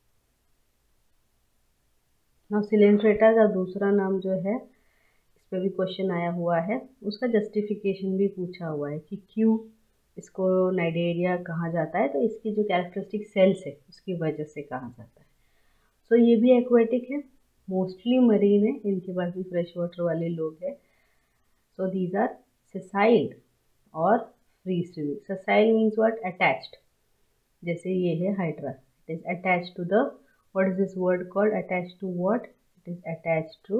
now Coelenterata का दूसरा नाम जो है, इस पे भी क्वेश्चन आया हुआ है, उसका जस्टिफिकेशन भी पूछा हुआ है कि क्यों इसको नाइडेरिया कहा जाता है, तो इसकी जो कैरेक्टरिस्टिक सेल्स है उसकी वजह से कहा जाता है। सो ये भी एक्वेटिक है, मोस्टली मरीन है, इनके पास भी फ्रेश वाटर वाले लोग हैं। सो दीज आर सेसाइल और free swimming. Sessile means what, attached, जैसे ये है hydra, it is attached to the, what is this word called, attached to what, it is attached to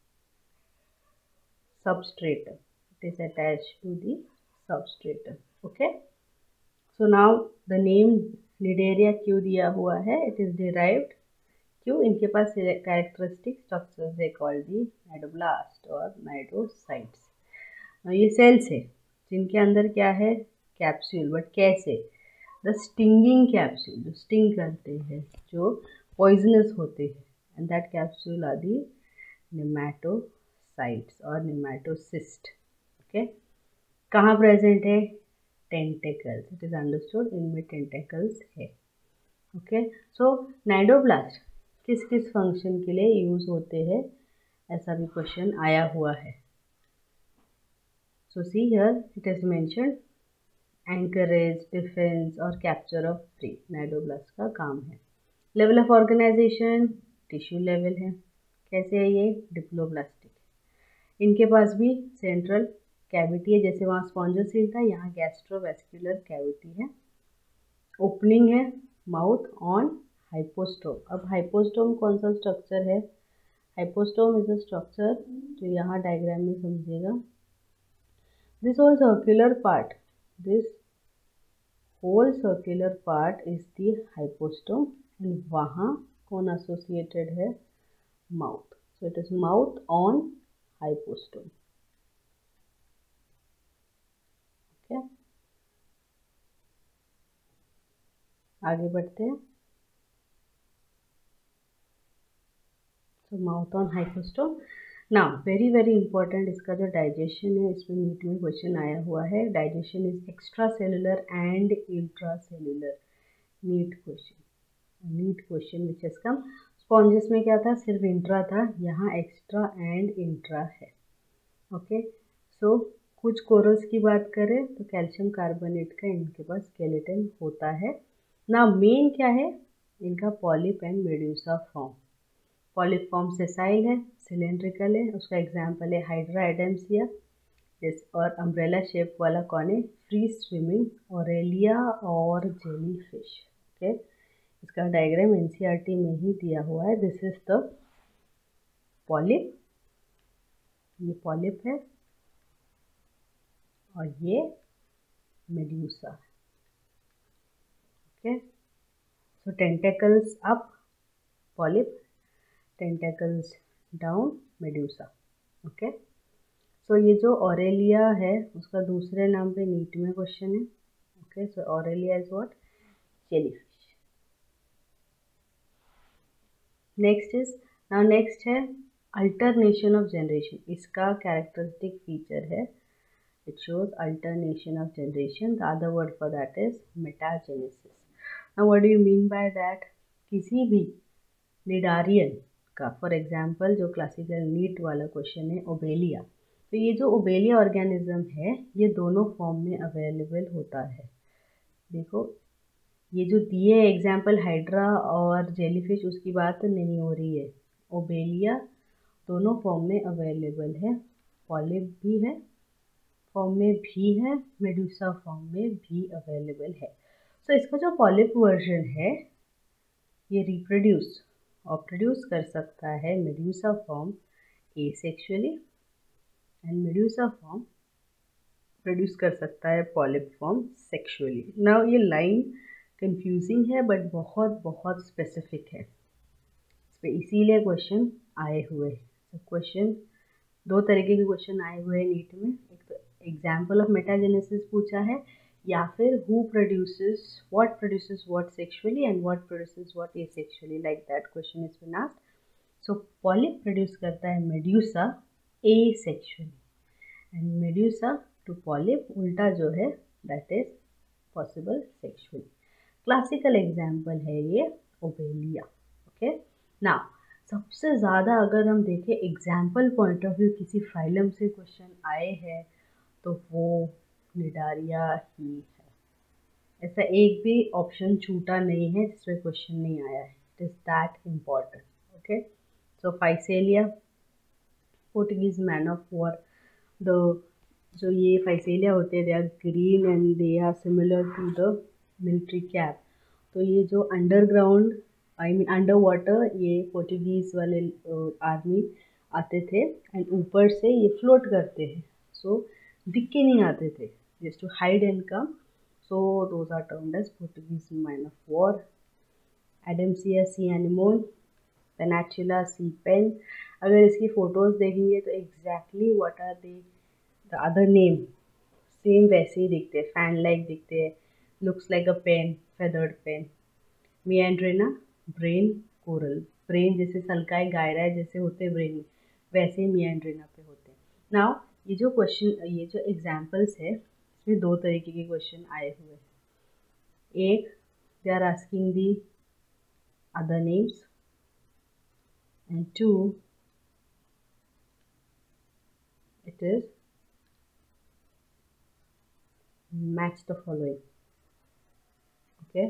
substratum, it is attached to the substratum। okay, so now the name Cnidaria क्यों दिया हुआ है, it is derived, क्यों, इनके पास characteristic structures है called the cnidoblast और cnidocytes. ये सेल्स है जिनके अंदर क्या है, कैप्सूल, बट कैसे, द स्टिंगिंग कैप्सूल, जो स्टिंग करते हैं, जो पॉइजनस होते हैं, and that capsule are the nematocytes और नेमाटोसिस्ट। ओके, कहाँ प्रेजेंट है, टेंटेकल्स, इट इज अंडरस्टूड इनमें टेंटेकल्स है। ओके, सो नाइडोब्लास्ट किस किस फंक्शन के लिए यूज होते हैं, ऐसा भी क्वेश्चन आया हुआ है। So see here it is mentioned, anchorage, defence और कैप्चर ऑफ प्रे नाइडोब्लास्ट का काम है। Level of organisation tissue level है, कैसे है ये, डिप्लोब्लास्टिक। इनके पास भी सेंट्रल कैविटी है, जैसे वहाँ स्पॉन्जोसील था, यहाँ गैस्ट्रोवेस्कुलर कैविटी है। ओपनिंग है माउथ ऑन हाइपोस्टोम। अब हाइपोस्टोम कौन सा स्ट्रक्चर है, हाइपोस्टोम इज अ स्ट्रक्चर जो यहाँ डायग्राम में समझिएगा, this whole circular part, this whole circular part is the hypostome, and वहाँ कौन एसोसिएटेड है, mouth, so it is mouth on hypostome. Okay, आगे बढ़ते हैं। So mouth on hypostome. Now very very important, इसका जो डाइजेशन है, इसमें नीट में क्वेश्चन आया हुआ है, digestion is extra cellular and intra cellular, NEET question which has come. Sponges में क्या था, सिर्फ इंट्रा था, यहाँ एक्स्ट्रा एंड इंट्रा है। ओके, सो कुछ कोरल्स की बात करें तो कैल्शियम कार्बोनेट का इनके पास स्केलेटन होता है ना। मेन क्या है इनका, polyp and medusa form. Polyp form sessile है, सिलेंड्रिकल है, उसका एग्जाम्पल है हाइड्रा एडम्सिया, और अम्ब्रेला शेप वाला कौन है, फ्री स्विमिंग ऑरेलिया और जेलीफिश। ओके, इसका डायग्राम एनसीईआरटी में ही दिया हुआ है। दिस इज द पॉलिप, ये पॉलिप है, और ये medusa. Okay, so tentacles up polyp, tentacles down medusa. Okay, so ये जो ऑरेलिया है उसका दूसरे नाम पे नीट में क्वेश्चन है। Okay, so Aurelia is what, jellyfish. Next है अल्टरनेशन ऑफ जनरेशन, इसका कैरेक्टरिस्टिक फीचर है, it shows alternation of generation, the other word for that is metagenesis। now what do you mean by that, किसी भी cnidarian का, for example जो classical NEET वाला question है Obelia, तो ये जो ओबेलिया ऑर्गेनिज्म है ये दोनों फॉर्म में अवेलेबल होता है। देखो ये जो दिए एग्जांपल हाइड्रा और जेलीफिश, उसकी बात नहीं हो रही है, ओबेलिया दोनों फॉर्म में अवेलेबल है, पॉलिप भी है फॉर्म में भी है, मेडूसा फॉर्म में भी अवेलेबल है। सो इसका जो पॉलिप वर्जन है ये रिप्रोड्यूस और प्रोड्यूस कर सकता है medusa form asexually and medusa form produce कर सकता है पॉलिप फॉर्म सेक्सुअली। नाउ ये लाइन कंफ्यूजिंग है बट बहुत बहुत स्पेसिफिक है, इस पर इसीलिए क्वेश्चन आए हुए हैं। क्वेश्चन दो तरीके के क्वेश्चन आए हुए हैं नीट में, एक तो एग्जाम्पल ऑफ मेटाजेनेसिस पूछा है या फिर who produces what sexually and what produces what asexually, like that question is been asked. So polyp produce करता है medusa asexually and medusa to polyp उल्टा जो है that is possible sexually. Classical example है ये ओबेलिया। ओके, नाउ सबसे ज़्यादा अगर हम देखें एग्जाम्पल पॉइंट ऑफ व्यू किसी फाइलम से क्वेश्चन आए हैं तो वो निडारिया ही है। ऐसा एक भी ऑप्शन छूटा नहीं है जिसमें क्वेश्चन नहीं आया है, it is that important. Okay, so Physalia Portuguese man of war, the जो ये फाइसेलिया होते हैं they are green and they are similar to the military cap. तो ये जो अंडरग्राउंड अंडर वाटर ये पोर्टुगीज़ वाले आर्मी आते थे एंड ऊपर से ये फ्लोट करते हैं, सो दिख के नहीं आते थे, just to hide and come, so those are termed as Portuguese man of war. Adamsia sea anemone, Pennatula sea pen. अगर इसकी फ़ोटोज़ देखेंगे तो exactly what are the other name same वैसे ही दिखते हैं, फैन लाइक दिखते हैं, looks like a pen, feathered pen. Meandrina brain coral, brain जैसे सल्काई गायरा जैसे होते हैं ब्रेन में, वैसे ही मिएंड्रिना पे होते हैं। नाउ ये जो क्वेश्चन ये जो एग्जाम्पल्स है इसमें दो तरीके के क्वेश्चन आए हुए हैं। एक, they are asking the other names and to it is match the following. Okay,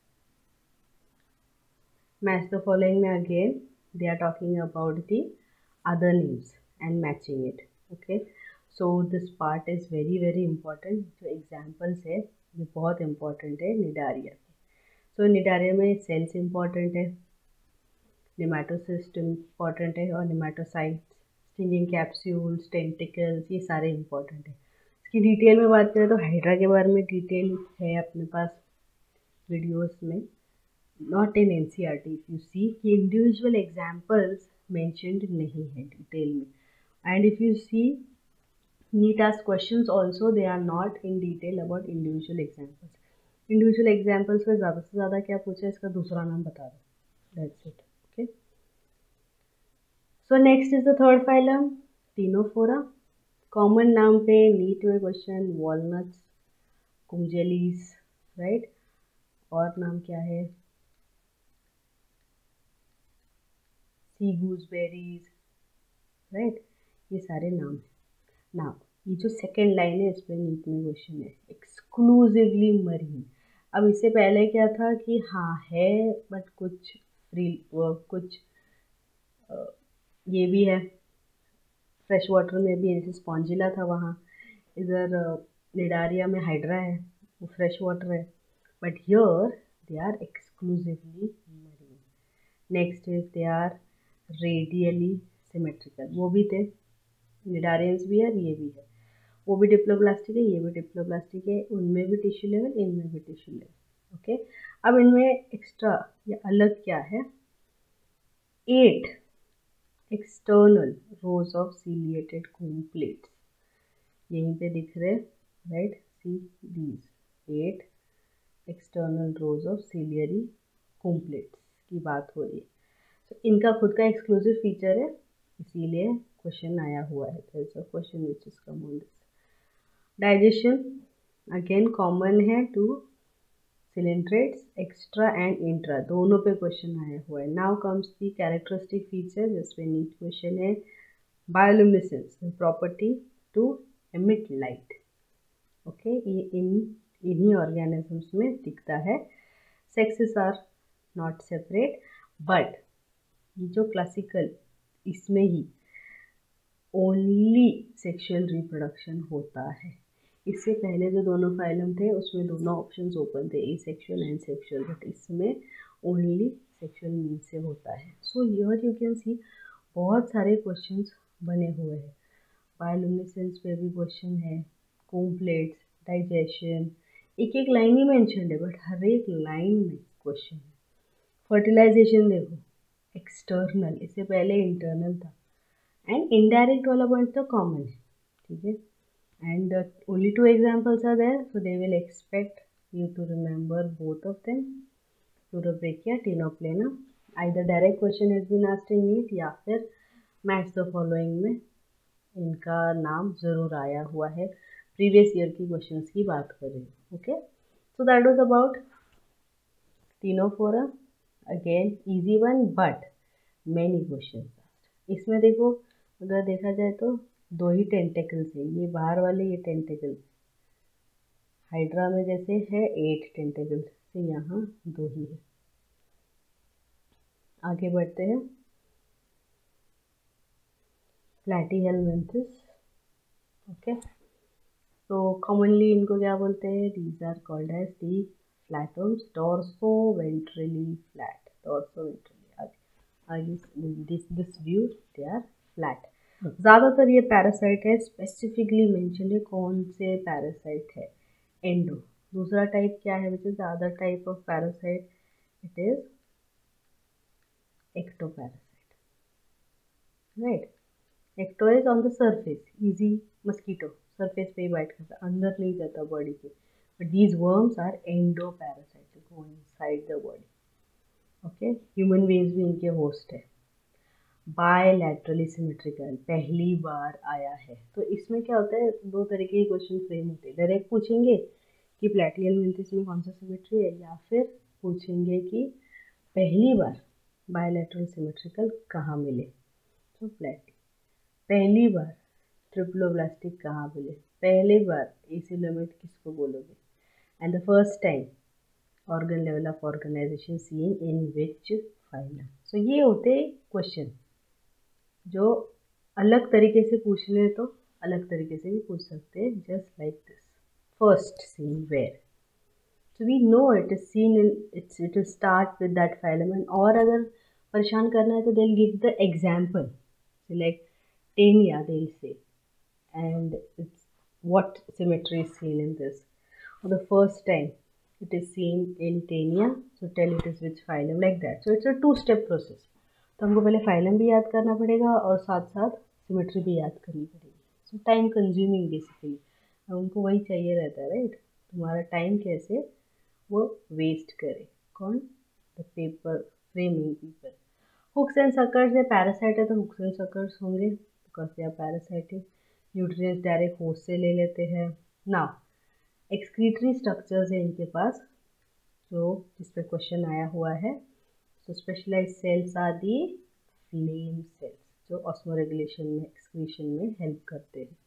match the following में again they are talking about the other names and matching it. Okay, so this part is very very important. जो examples है ये बहुत important है cnidaria के। so cnidaria में cells important है, nematocyst important है और नेमाटोसाइट्स, स्टिंगिंग कैप्सूल्स, टेंटिकल्स, ये सारे इंपॉर्टेंट है। इसकी डिटेल में बात करें तो हाइड्रा के बारे में डिटेल है अपने पास वीडियोस में, not in NCERT. If you see कि इंडिविजुअल एग्जांपल्स मेंशन्ड नहीं है डिटेल में, and if you see NEET ask questions also they are not in detail about individual examples. Individual examples में ज़्यादा से ज़्यादा क्या पूछा, इसका दूसरा नाम बता दो, that's it. Okay, so next is the third phylum Ctenophora. Common नाम पे नीट में क्वेश्चन वॉलनट्स, कुंजेलीस, राइट, और नाम क्या है सी गूसबेरीज, राइट, ये सारे नाम हैं। नाउ ये जो सेकेंड लाइन है इस पर नीट में क्वेश्चन है एक्सक्लूसिवली मरीन। अब इससे पहले क्या था कि हाँ है बट कुछ फ्री कुछ ये भी है फ्रेश वाटर में भी, जैसे स्पॉन्जिला था वहाँ, इधर निडारिया में हाइड्रा है वो फ्रेश वाटर है, but here they are exclusively marine. Next is they are radially symmetrical, वो भी थे, निडारियंस भी है ये भी है, वो भी डिप्लोब्लास्टिक है ये भी डिप्लोब्लास्टिक है, उनमें भी टिश्यू लेवल इनमें भी टिश्यू लेवल। ओके, अब इनमें एक्स्ट्रा या अलग क्या है, 8 external rows of ciliated comb plates यहीं पे दिख रहे, right, see these 8 external rows of ciliary comb plates की बात हो रही है। तो इनका खुद का एक्सक्लूसिव फीचर है, इसीलिए क्वेश्चन आया हुआ है। तो it's a question which is come on this. Digestion again common है to coelenterates, extra and intra दोनों पे क्वेश्चन आया हुआ है। Now comes the characteristic feature जिसमें नीट क्वेश्चन है bioluminescence property to emit light. Okay, ये इन्हीं ऑर्गेनिजम्स में दिखता है। Sexes are not separate, but ये जो क्लासिकल इसमें ही ओनली सेक्सुअल रिप्रोडक्शन होता है। इससे पहले जो दोनों फाइलम थे उसमें दोनों ऑप्शंस ओपन थे, एसेक्सुअल एंड सेक्सुअल, बट इसमें ओनली सेक्सुअल मीन्स से होता है। So here you can see बहुत सारे क्वेश्चंस बने हुए हैं। बायोलुमिनेसेंस पे भी क्वेश्चन है, कॉम्प्लेट्स, डाइजेशन, एक एक लाइन ही मेंशन है, बट हर एक लाइन में क्वेश्चन है। फर्टिलाइजेशन देखो, एक्सटर्नल, इससे पहले इंटरनल था, एंड इनडायरेक्ट वाला पॉइंट तो कॉमन है, ठीक है। And only 2 examples are there, so they will expect you to remember both of them, pleurobrachia, tenoplana. Either direct question has been asked in NEET या फिर match the following में इनका नाम ज़रूर आया हुआ है। प्रीवियस ईयर की क्वेश्चंस की बात करें, okay. So that was about Ctenophora, again easy one but many questions. इसमें देखो, अगर देखा जाए तो 2 ही टेंटेकल्स है, ये बाहर वाले ये टेंटेकल्स, हाइड्रा में जैसे है 8 टेंटेकल्स, से यहाँ 2 ही है। आगे बढ़ते हैं, प्लैटीहेलमिंथस, ओके। तो कॉमनली इनको क्या बोलते हैं, these are called as the flatworms, dorso ventrally flat, dorso ventrally, आगे this view they are flat. ज़्यादातर ये पैरासाइट है, स्पेसिफिकली मेंशन है कौन से पैरासाइट है, एंडो। दूसरा टाइप क्या है, which is the other type of parasite, it is ectoparasite, right. Ecto is on the surface, easy mosquito, surface पे ही बाइट करता है, अंदर नहीं जाता बॉडी के, but these worms are endo parasite, go inside the body, okay. Human beings भी इनके होस्ट है। बायलैटरली सिमेट्रिकल पहली बार आया है, तो इसमें क्या होता है, 2 तरीके के क्वेश्चन फ्रेम होते हैं। डायरेक्ट पूछेंगे कि प्लैटीहेलमिंथस में कौन सा सिमेट्री है, या फिर पूछेंगे कि पहली बार बायलैटरल सिमेट्रिकल कहाँ मिले। तो पहली बार ट्रिप्लोब्लास्टिक कहाँ मिले, पहली बार एसिलोमेट किसको बोलोगे, and the first time organ level of organisation seen in which phylum. So ये होते क्वेश्चन जो अलग तरीके से पूछने तो अलग तरीके से भी पूछ सकते हैं, just like this, first seen where, so we know it is seen in it will start with that phylum. और अगर परेशान करना है तो they will give the example, like Taenia they will say, and it's what symmetry is seen in this, और the first time it is seen in Taenia, so tell it is which phylum, like that. So it's a 2-step process. तो हमको पहले phylum भी याद करना पड़ेगा और साथ साथ सिमेट्री भी याद करनी पड़ेगी। सो टाइम कंज्यूमिंग बेसिकली, अब उनको वही चाहिए रहता है, राइट। तुम्हारा टाइम कैसे वो वेस्ट करे, कौन, the paper framing people. Hooks and suckers है, पैरासाइट है तो हुक्स एंड सकर्स होंगे, because they are parasitic. Nutrients direct host से ले लेते हैं। नाउ एक्सक्रीटरी स्ट्रक्चर्स है इनके पास, जो जिस पे क्वेश्चन आया हुआ है। So specialise cells are the flame cells, जो ऑस्मोरेगुलेशन में, एक्सक्रीशन में हेल्प करते हैं।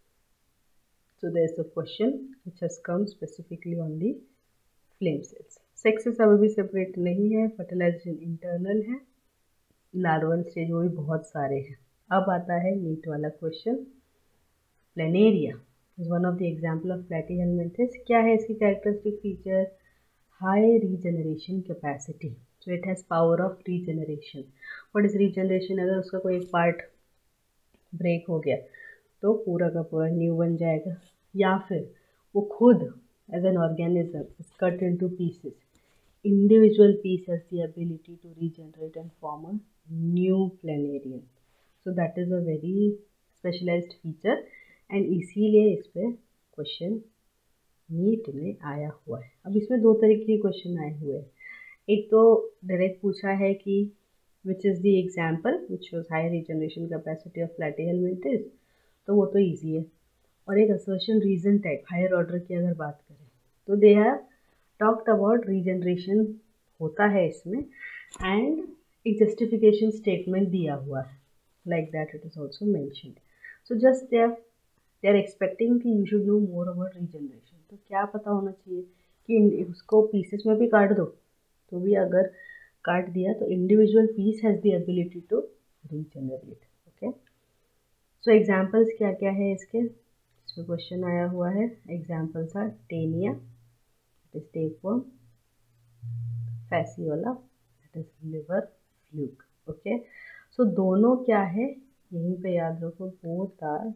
So there is a question which has come specifically on the flame cells. Sexes अभी भी सेपरेट नहीं है, फर्टिलाइजेशन इंटरनल है, लार्वल स्टेज वो भी बहुत सारे हैं। अब आता है नीट वाला question, Planaria is one of the example of platyhelminthes. क्या है इसकी characteristic feature, high regeneration capacity, so it has power of regeneration. What is regeneration, अगर उसका कोई एक पार्ट ब्रेक हो गया तो पूरा का पूरा न्यू बन जाएगा, या फिर वो खुद as an organism is cut into pieces, individual piece has the ability to regenerate and form a new planarian, so that is a very specialized feature, and इसीलिए इस पर क्वेश्चन नीट में आया हुआ है। अब इसमें 2 तरीके के क्वेश्चन आए हुए हैं, एक तो डायरेक्ट पूछा है कि which is the example which shows high regeneration capacity of Platyhelminthes, तो वो तो ईजी है। और एक assertion reason type, higher order की अगर बात करें तो they have talked about regeneration होता है इसमें, एंड एक जस्टिफिकेशन स्टेटमेंट दिया हुआ है, like that it is also mentioned. So just they are expecting कि you should know more about regeneration. तो क्या पता होना चाहिए कि उसको पीसेस में भी काट दो, तो भी अगर काट दिया तो individual piece has the ability to regenerate, okay. So examples क्या क्या है इसके, इसमें क्वेश्चन आया हुआ है। Examples are Taenia, it is tapeworm, Fasciola, it is liver fluke. Okay, so दोनों क्या है यहीं पे याद रखो, बोथ आर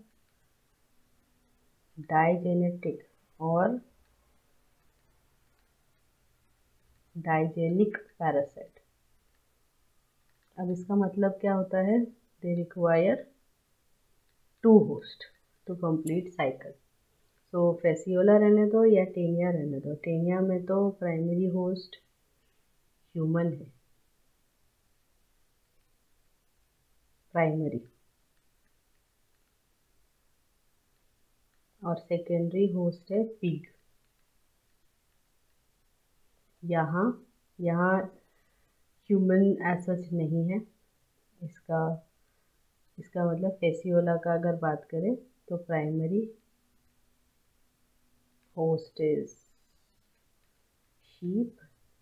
डाइजेनेटिक और डाइजेनिक पैरासाइट। अब इसका मतलब क्या होता है, they require 2 host to complete cycle. So Fasciola रहने दो या टेनिया रहने दो, टेनिया में तो प्राइमरी होस्ट ह्यूमन है, प्राइमरी, और सेकेंडरी होस्ट है पिग। यहाँ ह्यूमन एज सच नहीं है। इसका मतलब फेसियोला का अगर बात करें तो primary host is sheep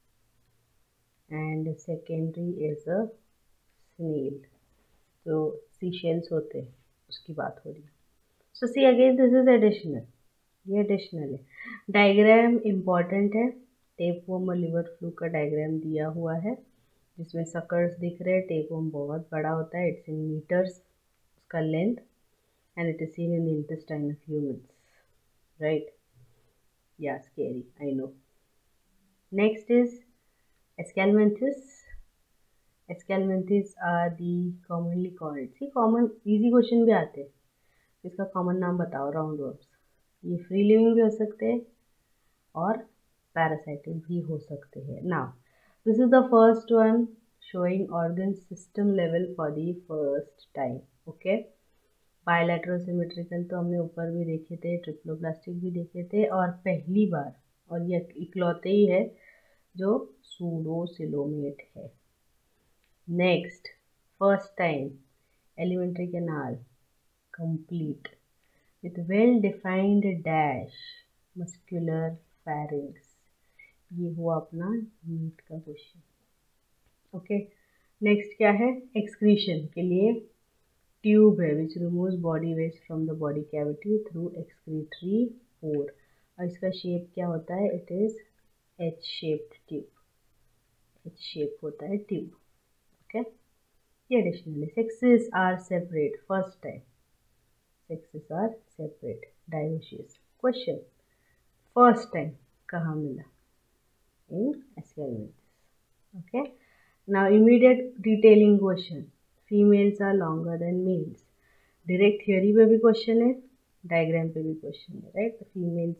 and secondary is a snail, जो सीशेल्स होते हैं उसकी बात हो रही है। So see again this is additional, ये एडिशनल है। डायग्राम इम्पॉर्टेंट है, टेपवर्म और लिवर फ्लू का डायग्राम दिया हुआ है जिसमें सकर्स दिख रहे हैं। टेपवर्म बहुत बड़ा होता है, इट्स इन मीटर्स उसका length, and it is seen in the intestine of humans, right? या scary, I know. Next is Aschelminthes. Aschelminthes are the commonly called, see common easy question भी आते हैं, इसका कॉमन नाम बताओ, राउंड वर्म्स। ये free living भी हो सकते हैं और पैरासाइटिक भी हो सकते हैं। Now this is the first one showing organ system level for the first time. Okay, bilateral symmetrical तो हमने ऊपर भी देखे थे, ट्रिप्लोप्लास्टिक भी देखे थे, और पहली बार, और ये इकलौते ही है जो सूडोसिलोमेट है। Next, first time alimentary canal complete with well-defined dash muscular pharynx। ये हुआ अपना नीट का क्वेश्चन। ओके, नेक्स्ट क्या है, एक्सक्रीशन के लिए ट्यूब है which removes body waste from the body cavity through excretory pore, और इसका शेप क्या होता है, it is H shaped tube, H shape होता है ट्यूब। ओके, ये additionally sexes are separate, first time sexes are separate, dioecious। Question, first time कहाँ मिला, in Ascalmentis। Okay, now immediate detailing question, females are longer than males। direct theory पे भी question है, diagram पे भी question है, right? तो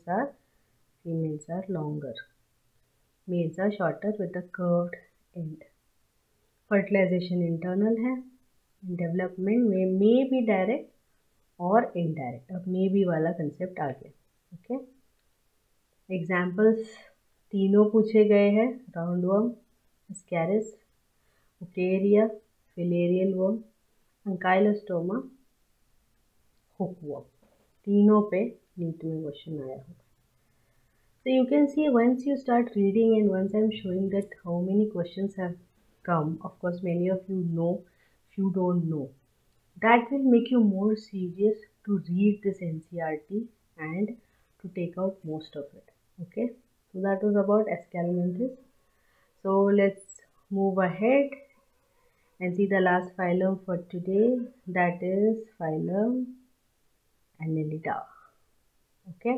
females are longer, males are shorter with a curved end। fertilization internal है, development में may be direct और इनडायरेक्ट। अब मे बी वाला कंसेप्ट आ गया। ओके, एग्जाम्पल्स तीनों पूछे गए हैं, round worm, Ascaris, Wuchereria, filarial worm, Ancylostoma, hookworm, तीनों पे नीट में क्वेश्चन आया होगा। So you can see once you start reading and once I'm showing that how many questions have come, of course many of you know, few don't know, that will make you more serious to read this NCERT and to take out most of it. Okay, so that was about Ascalmentis. So let's move ahead and see the last phylum for today, that is phylum Annelida। Okay,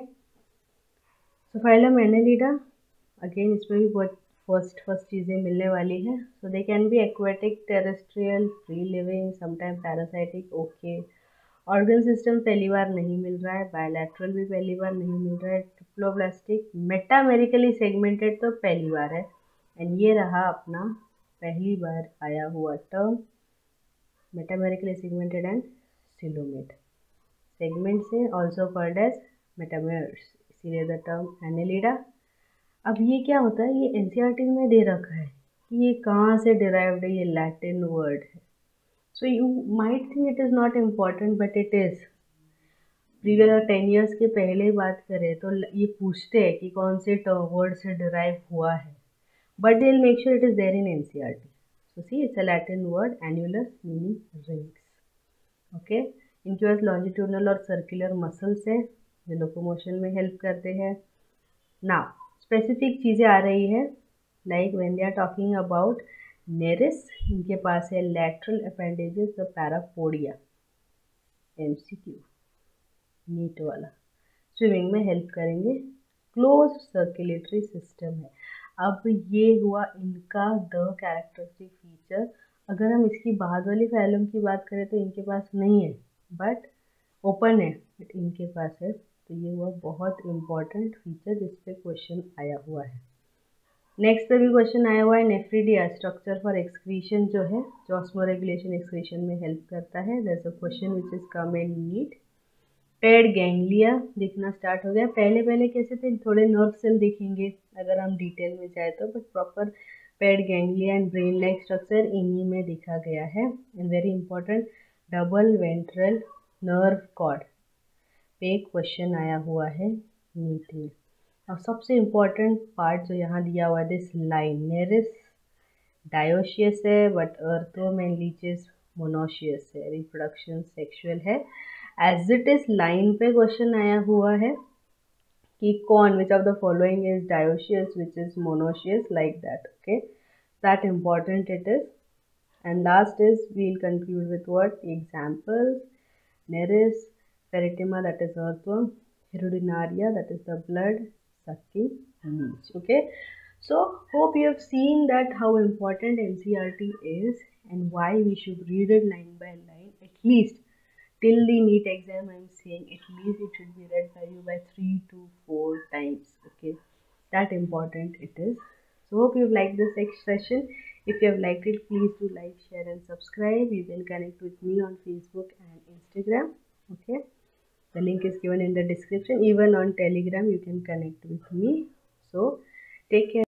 so phylum Annelida, again इसमें भी बहुत first चीज़ें मिलने वाली हैं। So they can be aquatic, terrestrial, free living, sometime parasitic. Okay, organ system पहली बार नहीं मिल रहा है, बायलैटरल भी पहली बार नहीं मिल रहा है, ट्रिप्लोप्लास्टिक, मेटामेरिकली सेगमेंटेड तो पहली बार है, एंड ये रहा अपना पहली बार आया हुआ term, metamerically segmented and coelomate. Segment से ऑल्सो कॉल्ड एज मेटामेर्स, इसीलिए द टर्म एनेलिडा। अब ये क्या होता है, ये एनसीईआरटी में दे रखा है कि ये कहाँ से डिराइव्ड है, ये लैटिन वर्ड है। So you might think it is not important but it is. Previous 10 years के पहले बात करें तो ये पूछते हैं कि कौन से वर्ड से डिराइव हुआ है, but they will make sure it is there in NCERT. So see, it's a Latin word, annulus meaning rings. Okay, इनके पास लॉन्जिट्यूडनल और सर्कुलर मसल्स है जो लोकोमोशन में हेल्प करते हैं। नाउ स्पेसिफिक चीज़ें आ रही है, like when they are talking about Nereis, इनके पास है lateral appendages the parapodia, MCQ NEET वाला, स्विमिंग में हेल्प करेंगे। क्लोज सर्कुलेटरी सिस्टम है। अब ये हुआ इनका द कैरेक्टरिस्टिक फीचर। अगर हम इसकी बाद वाली फाइलम की बात करें तो इनके पास नहीं है, बट ओपन है, बट इनके पास है। तो ये हुआ बहुत इम्पॉर्टेंट फीचर जिस पे क्वेश्चन आया हुआ है। नेक्स्ट पे भी क्वेश्चन आया हुआ है, नेफ्रिडिया स्ट्रक्चर फॉर एक्सक्रीशन जो है, जो ऑस्मोरेगुलेशन एक्सक्रीशन में हेल्प करता है। That's a question which is come in NEET. Paired ganglia दिखना स्टार्ट हो गया। पहले पहले कैसे थे, थोड़े नर्व सेल दिखेंगे अगर हम डिटेल में जाए तो, but proper paired ganglia and brain like structure इन्हीं में दिखा गया है। And very important, double ventral nerve cord पे क्वेश्चन आया हुआ है नीट में। अब सबसे इम्पॉर्टेंट पार्ट जो यहाँ दिया हुआ है, दिस लाइन, नेरिस डायोशियस है but earthworm and leeches monoecious है, रिप्रोडक्शन सेक्सुअल है। एज इट इज लाइन पे क्वेश्चन आया हुआ है कि कौन, which of the following is dioecious, which is monoecious, like that. Okay, that important it is. And last is we'll conclude with what examples, Nereis, peritima that is earthworm, hirudinaria that is the blood sucking leech. Okay, so hope you have seen that how important NCERT is and why we should read it line by line, at least till the NEET exam. I'm saying at least it should be read by you by 3 to 4 times. Okay, that important it is. So hope you've liked this session. If you have liked it, please do like, share and subscribe. You can connect with me on Facebook and Instagram. Okay, the link is given in the description. Even on Telegram you can connect with me. So take care.